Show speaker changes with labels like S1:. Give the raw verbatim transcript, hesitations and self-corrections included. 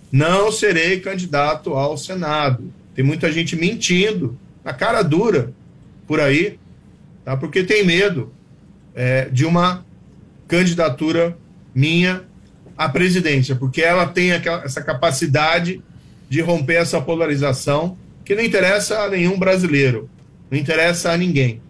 S1: não serei candidato ao Senado. Tem muita gente mentindo, na cara dura, por aí, tá? Porque tem medo é, de uma candidatura minha à presidência, porque ela tem aquela, essa capacidade de romper essa polarização que não interessa a nenhum brasileiro, não interessa a ninguém.